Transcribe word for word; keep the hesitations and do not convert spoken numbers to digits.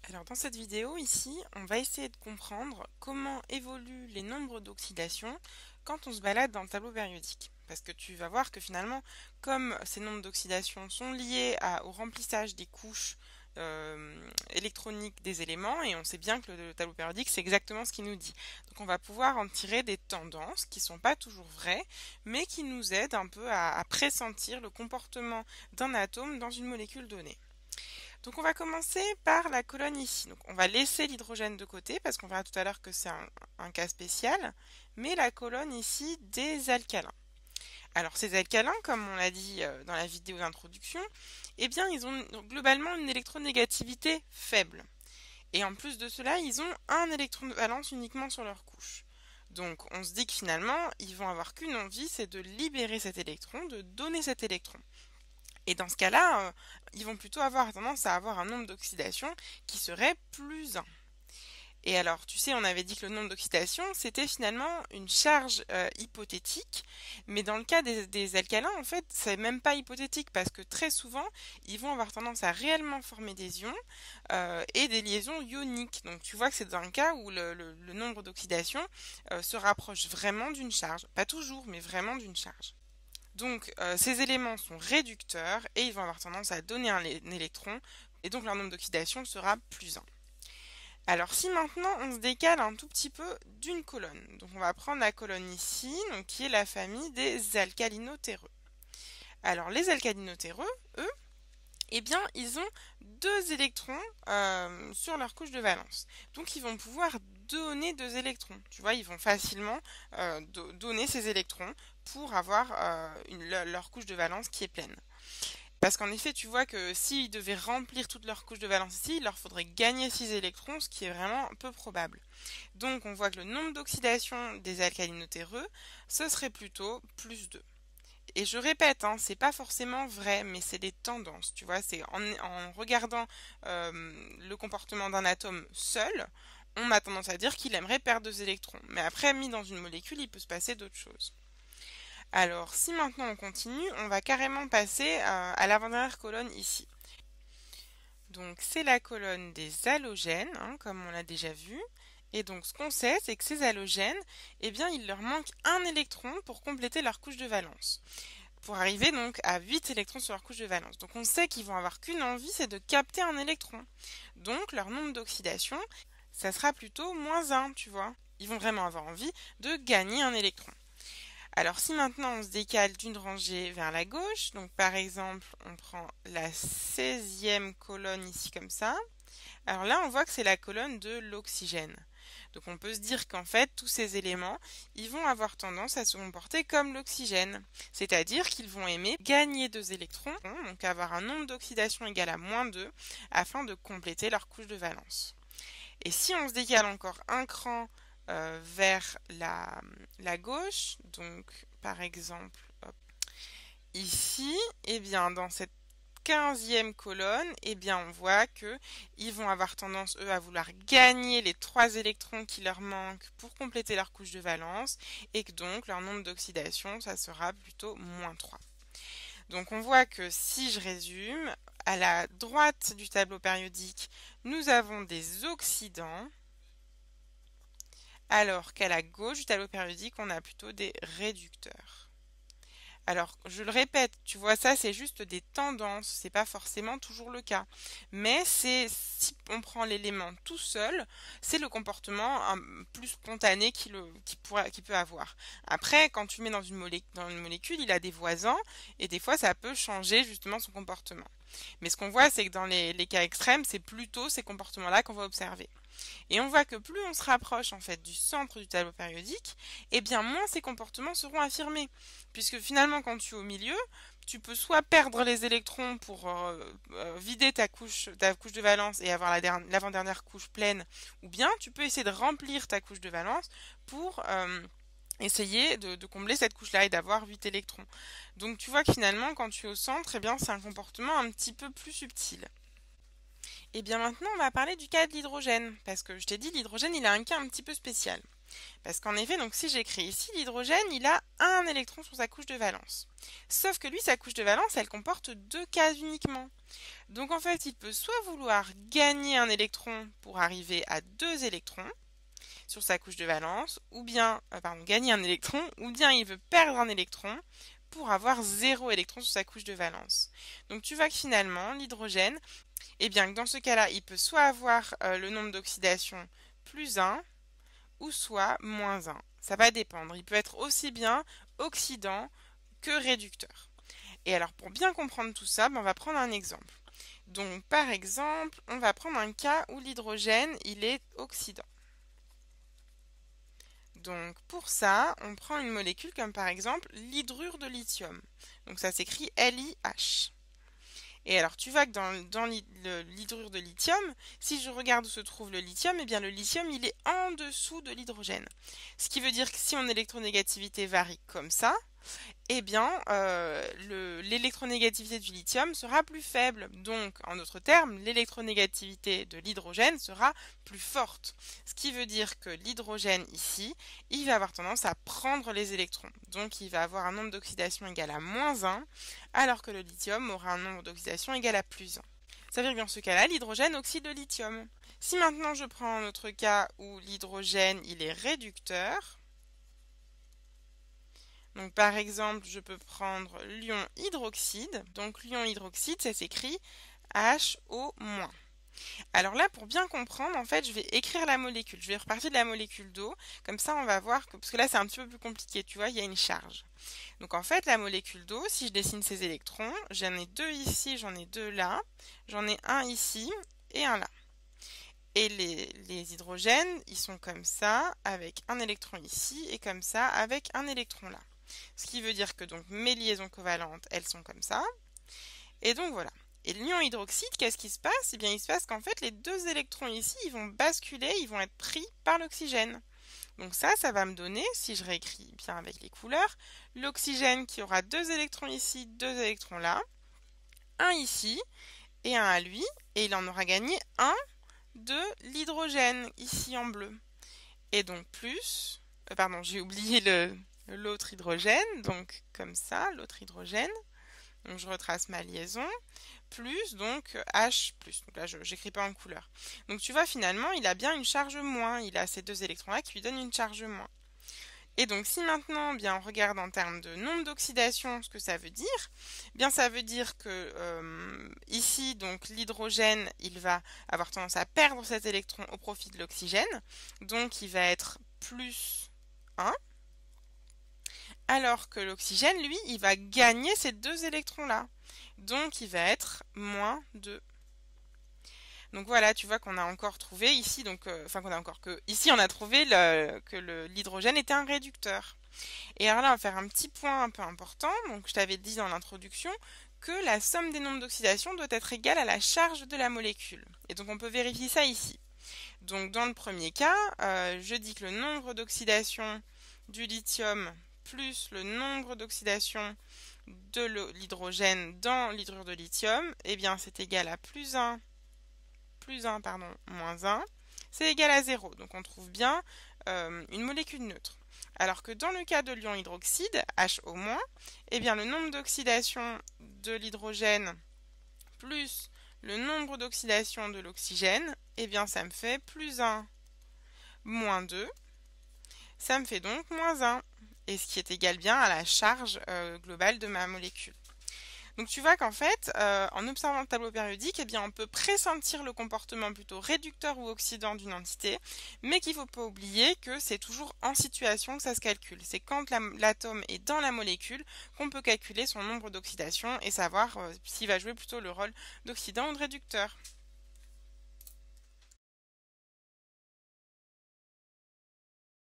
Alors dans cette vidéo ici, on va essayer de comprendre comment évoluent les nombres d'oxydation quand on se balade dans le tableau périodique. Parce que tu vas voir que finalement, comme ces nombres d'oxydation sont liés à- au remplissage des couches euh, électroniques des éléments, et on sait bien que le, le tableau périodique, c'est exactement ce qu'il nous dit. Donc on va pouvoir en tirer des tendances qui ne sont pas toujours vraies, mais qui nous aident un peu à à pressentir le comportement d'un atome dans une molécule donnée. Donc on va commencer par la colonne ici. Donc on va laisser l'hydrogène de côté parce qu'on verra tout à l'heure que c'est un, un cas spécial, mais la colonne ici des alcalins. Alors ces alcalins, comme on l'a dit euh, dans la vidéo d'introduction, eh bien ils ont globalement une électronégativité faible. Et en plus de cela, ils ont un électron de valence uniquement sur leur couche. Donc on se dit que finalement, ils vont avoir qu'une envie, c'est de libérer cet électron, de donner cet électron. Et dans ce cas-là, euh, ils vont plutôt avoir tendance à avoir un nombre d'oxydation qui serait plus un. Et alors, tu sais, on avait dit que le nombre d'oxydation, c'était finalement une charge euh, hypothétique, mais dans le cas des, des alcalins, en fait, c'est même pas hypothétique parce que très souvent, ils vont avoir tendance à réellement former des ions euh, et des liaisons ioniques. Donc, tu vois que c'est un cas où le, le- le nombre d'oxydation euh, se rapproche vraiment d'une charge. Pas toujours, mais vraiment d'une charge. Donc euh, ces éléments sont réducteurs et ils vont avoir tendance à donner un, un électron et donc leur nombre d'oxydation sera plus un. Alors si maintenant on se décale un tout petit peu d'une colonne, donc on va prendre la colonne ici, donc qui est la famille des alcalinotéreux. Alors les alcalinotéreux, eux, eh bien ils ont deux électrons euh, sur leur couche de valence. Donc ils vont pouvoir donner deux électrons. Tu vois, ils vont facilement euh, do donner ces électrons pour avoir euh, une, leur, leur couche de valence qui est pleine. Parce qu'en effet, tu vois que s'ils devaient remplir toute leur couche de valence ici, il leur faudrait gagner six électrons, ce qui est vraiment peu probable. Donc on voit que le nombre d'oxydation des alcalinotéreux, ce serait plutôt plus deux. Et je répète, hein, c'est pas forcément vrai, mais c'est des tendances, tu vois, c'est en, en regardant euh, le comportement d'un atome seul, on a tendance à dire qu'il aimerait perdre deux électrons. Mais après, mis dans une molécule, il peut se passer d'autres choses. Alors, si maintenant on continue, on va carrément passer à, à l'avant-dernière colonne ici. Donc, c'est la colonne des halogènes, hein, comme on l'a déjà vu. Et donc, ce qu'on sait, c'est que ces halogènes, eh bien, il leur manque un électron pour compléter leur couche de valence. Pour arriver donc à huit électrons sur leur couche de valence. Donc, on sait qu'ils vont avoir qu'une envie, c'est de capter un électron. Donc, leur nombre d'oxydation, ça sera plutôt moins un, tu vois. Ils vont vraiment avoir envie de gagner un électron. Alors si maintenant on se décale d'une rangée vers la gauche, donc par exemple on prend la seizième colonne ici comme ça, alors là on voit que c'est la colonne de l'oxygène. Donc on peut se dire qu'en fait tous ces éléments, ils vont avoir tendance à se comporter comme l'oxygène, c'est-à-dire qu'ils vont aimer gagner deux électrons, donc avoir un nombre d'oxydation égal à moins deux, afin de compléter leur couche de valence. Et si on se décale encore un cran euh, vers la, la gauche, donc par exemple hop, ici, et bien dans cette quinzième colonne, eh bien on voit que ils vont avoir tendance eux à vouloir gagner les trois électrons qui leur manquent pour compléter leur couche de valence et que donc leur nombre d'oxydation ça sera plutôt moins trois. Donc on voit que si je résume, à la droite du tableau périodique, nous avons des oxydants, alors qu'à la gauche du tableau périodique, on a plutôt des réducteurs. Alors, je le répète, tu vois, ça c'est juste des tendances, c'est pas forcément toujours le cas. Mais c'est si on prend l'élément tout seul, c'est le comportement un, plus spontané qu'il qui pourra, qu'il peut avoir. Après, quand tu mets dans une, molé, dans une molécule, il a des voisins et des fois ça peut changer justement son comportement. Mais ce qu'on voit, c'est que dans les, les cas extrêmes, c'est plutôt ces comportements-là qu'on va observer. Et on voit que plus on se rapproche en fait du centre du tableau périodique, et bien moins ces comportements seront affirmés. Puisque finalement quand tu es au milieu, tu peux soit perdre les électrons pour euh, euh, vider ta couche, ta couche de valence et avoir la l'avant-dernière couche pleine, ou bien tu peux essayer de remplir ta couche de valence pour euh, essayer de, de combler cette couche-là et d'avoir huit électrons. Donc tu vois que finalement quand tu es au centre, eh bien c'est un comportement un petit peu plus subtil. Et bien maintenant, on va parler du cas de l'hydrogène, parce que je t'ai dit, l'hydrogène, il a un cas un petit peu spécial. Parce qu'en effet, donc si j'écris ici, l'hydrogène, il a un électron sur sa couche de valence. Sauf que lui, sa couche de valence, elle comporte deux cases uniquement. Donc en fait, il peut soit vouloir gagner un électron pour arriver à deux électrons sur sa couche de valence, ou bien, euh, pardon, gagner un électron, ou bien il veut perdre un électron pour avoir zéro électron sur sa couche de valence. Donc tu vois que finalement, l'hydrogène, eh bien dans ce cas-là, il peut soit avoir euh, le nombre d'oxydation plus un, ou soit moins un. Ça va dépendre. Il peut être aussi bien oxydant que réducteur. Et alors pour bien comprendre tout ça, ben, on va prendre un exemple. Donc par exemple, on va prendre un cas où l'hydrogène, il est oxydant. Donc pour ça, on prend une molécule comme par exemple l'hydrure de lithium. Donc ça s'écrit L I H. Et alors tu vois que dans, dans l'hydrure de lithium, si je regarde où se trouve le lithium, eh bien le lithium il est en dessous de l'hydrogène. Ce qui veut dire que si mon électronégativité varie comme ça, eh bien euh, l'électronégativité du lithium sera plus faible. Donc, en d'autres termes, l'électronégativité de l'hydrogène sera plus forte. Ce qui veut dire que l'hydrogène ici, il va avoir tendance à prendre les électrons. Donc, il va avoir un nombre d'oxydation égal à moins un, alors que le lithium aura un nombre d'oxydation égal à plus un. Ça veut dire que dans ce cas-là, l'hydrogène oxyde le lithium. Si maintenant je prends un autre cas où l'hydrogène il est réducteur, donc par exemple, je peux prendre l'ion hydroxyde. Donc l'ion hydroxyde, ça s'écrit H O-. Alors là, pour bien comprendre, en fait, je vais écrire la molécule. Je vais repartir de la molécule d'eau. Comme ça, on va voir que, parce que là, c'est un petit peu plus compliqué, tu vois, il y a une charge. Donc en fait, la molécule d'eau, si je dessine ses électrons, j'en ai deux ici, j'en ai deux là, j'en ai un ici et un là. Et les, les hydrogènes, ils sont comme ça, avec un électron ici, et comme ça, avec un électron là. Ce qui veut dire que donc mes liaisons covalentes, elles sont comme ça. Et donc voilà. Et l'ion hydroxyde, qu'est-ce qui se passe? Eh bien, il se passe qu'en fait, les deux électrons ici, ils vont basculer, ils vont être pris par l'oxygène. Donc ça, ça va me donner, si je réécris bien avec les couleurs, l'oxygène qui aura deux électrons ici, deux électrons là, un ici et un à lui, et il en aura gagné un de l'hydrogène ici en bleu. Et donc plus, euh, pardon, j'ai oublié le l'autre hydrogène, donc comme ça, l'autre hydrogène. Donc je retrace ma liaison, plus donc H plus. Donc là, je n'écris pas en couleur. Donc tu vois, finalement, il a bien une charge moins. Il a ces deux électrons-là qui lui donnent une charge moins. Et donc si maintenant, bien, on regarde en termes de nombre d'oxydation, ce que ça veut dire, bien ça veut dire que euh, ici, donc l'hydrogène, il va avoir tendance à perdre cet électron au profit de l'oxygène. Donc il va être plus un. Alors que l'oxygène, lui, il va gagner ces deux électrons-là. Donc, il va être moins deux. Donc voilà, tu vois qu'on a encore trouvé ici, donc, euh, enfin qu'on a encore que ici on a trouvé le, que l'hydrogène était un réducteur. Et alors là, on va faire un petit point un peu important. Donc, je t'avais dit dans l'introduction que la somme des nombres d'oxydation doit être égale à la charge de la molécule. Et donc, on peut vérifier ça ici. Donc, dans le premier cas, euh, je dis que le nombre d'oxydation du lithium plus le nombre d'oxydation de l'hydrogène dans l'hydrure de lithium, eh bien c'est égal à plus un, plus un, pardon, moins un, c'est égal à zéro. Donc on trouve bien euh, une molécule neutre. Alors que dans le cas de l'ion hydroxyde, H O-, eh bien le nombre d'oxydation de l'hydrogène plus le nombre d'oxydation de l'oxygène, eh bien ça me fait plus un, moins deux, ça me fait donc moins un. Et ce qui est égal bien à la charge euh, globale de ma molécule. Donc tu vois qu'en fait, euh, en observant le tableau périodique, eh bien, on peut pressentir le comportement plutôt réducteur ou oxydant d'une entité, mais qu'il ne faut pas oublier que c'est toujours en situation que ça se calcule. C'est quand l'atome est dans la molécule qu'on peut calculer son nombre d'oxydation et savoir euh, s'il va jouer plutôt le rôle d'oxydant ou de réducteur.